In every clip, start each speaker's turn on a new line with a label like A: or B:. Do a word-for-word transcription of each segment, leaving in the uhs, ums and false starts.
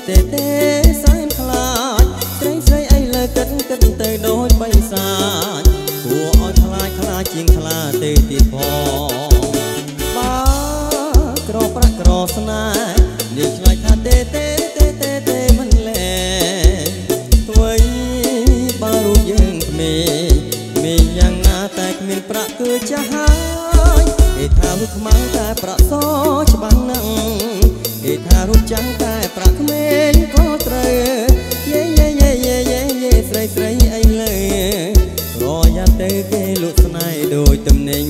A: តេតេសែនខ្លាចស្រីស្រីអីលើកិនកិនទៅដូចបិសាចគួរឲ្យខ្លាចខ្លាចជាងខ្លាទេទៀតផងបើក្រប្រាក់ក្រស្នេហ៍នេះឆ្លើយថាតេតេតេតេតេមិនលែអ្វីបើរូបយើងក្មេងមានយ៉ាងណាតែគ្មានប្រាក់គឺចាស់ហើយគេថារូបខ្មៅតែប្រាក់សច្បាស់ណាស់គេថារូបចាំងតែប្រាក់ក្មេងក៏ត្រូវយេយេយេយេយេយេស្រីស្រីអីលើរយ៉ាទៅគេលក់ស្នេហ៍ដូចទំនិញ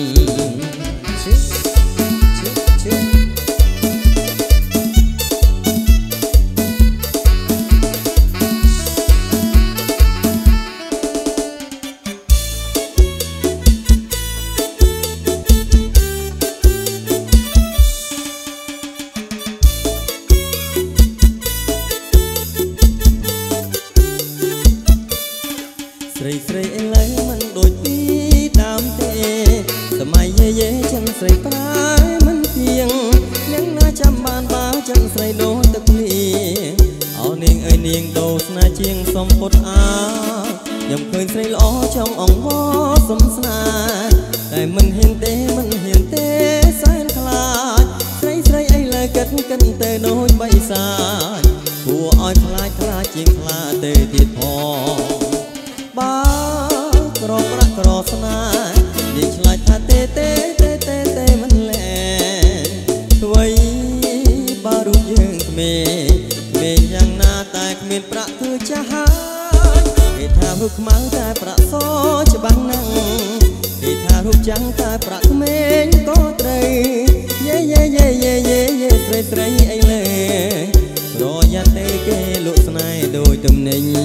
A: ស្រីស្រីអីឡើយមិនដូចពីដើមទេសម័យយេយេចឹងស្រីប្រែមិនទៀងយ៉ាងណាចាំបានបើចឹងស្រីដូរទឹកនេះអោនាងអើយនាងដូរស្នេហ៍ជាងសំពត់អាខ្ញុំឃើញស្រីល្អចង់អង្វរសំស្នេហ៍តែមិនហ៊ានទេមិនហ៊ានទេសែនខ្លាចស្រីស្រីអីឡើយកិតកិនទៅដូចបិសាចគួរឲ្យខ្លាចខ្លាចជាងខ្លាទេទៀតផងបើក្រប្រាក់ក្រស្នេហ៍នេះឆ្លើយថាតេតេតេតេតេមិនលែអ្វីបើរូបយើងក្មេងក្មេងយ៉ាងណាតែគ្មានប្រាក់គឺចាស់ហើយគេថារូបខ្មៅតែប្រាក់សច្បាស់ណាស់គេថារូបចាំងតែប្រាក់ក្មេងក៏ត្រូវយេយេយេយេយេយេស្រីស្រីអីលើរយ៉ាទេគេលក់ស្នេហ៍ដូចទំនិញ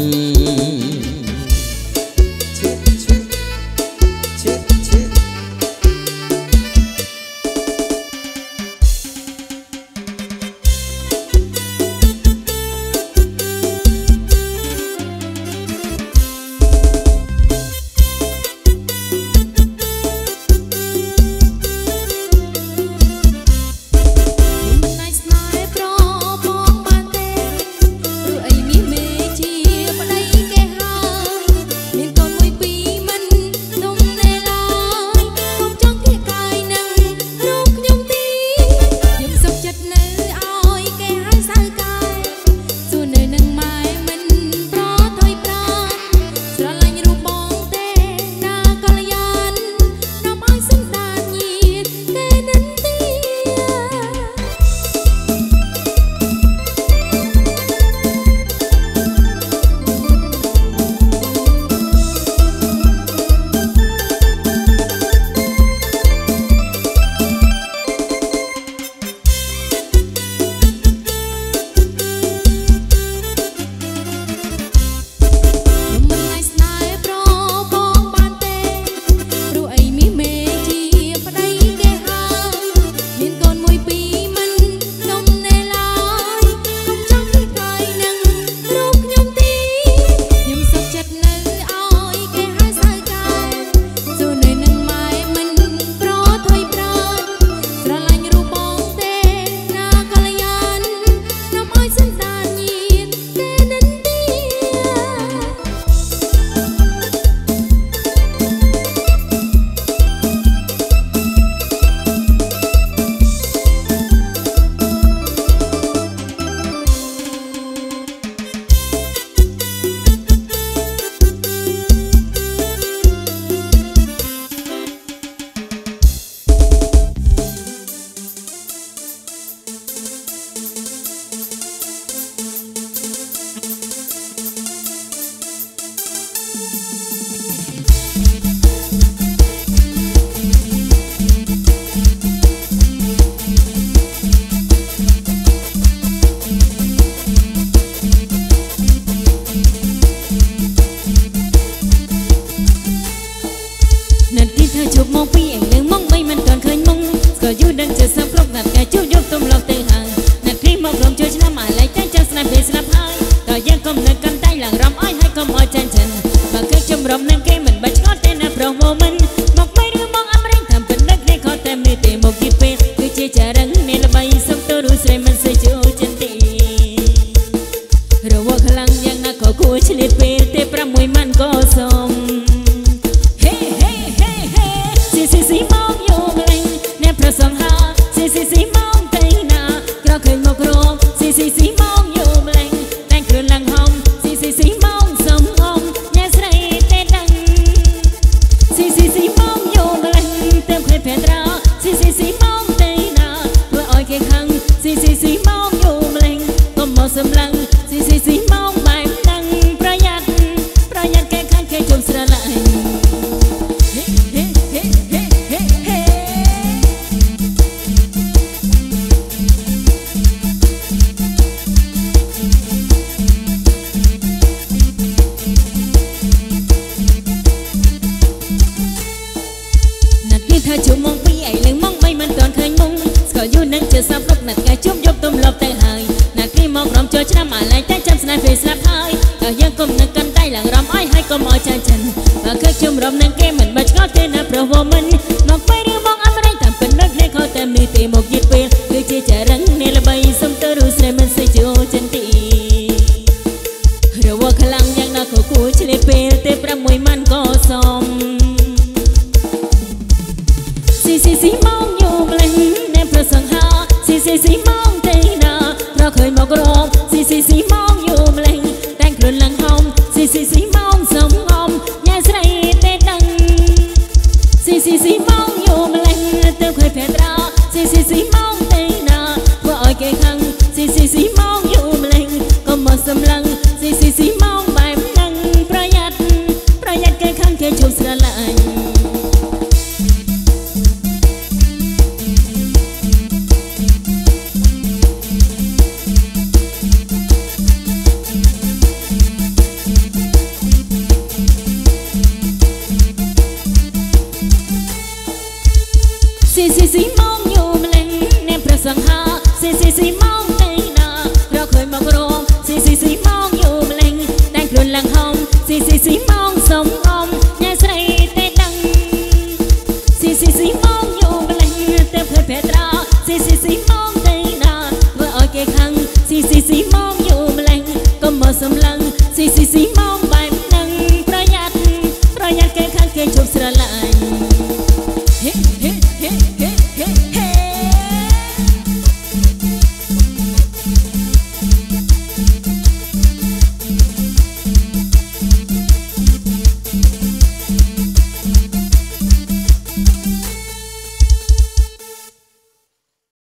B: ឆ្នាំអាឡៃតែចាំស្នេហ៍ពេលស្លាប់ហើយតើយើងគុំនឹកកាន់ដៃឡើងរំអើយហើយកុំអោយចាចិនបើឃើញខ្ញុំរំនឹងគេមិនបាច់ឆ្ងល់ទេណាព្រោះវមិនមកពេលរឿងមកអត់រៃតាមពិនដូចគ្នាខោតែនេះទេមកយឺតពេលគឺជាចរឹងនេះល្បីសុំទៅរੂស្រីមិនសិជោចិនទីរវល់ខ្លាំងយ៉ាងណាក៏គួរឆ្លៀតពេលទេប្រាំមួយម៉ាន់ក៏សមស៊ីស៊ីស៊ីមកយូម្លេះអ្នកប្រសង្ហាស៊ីស៊ីស៊ីមកទេណាប្រឃើញមករងស៊ីស៊ីស៊ីមកយូម្លេះតែងខ្លួនឡើងហោមស៊ីស៊ីស៊ី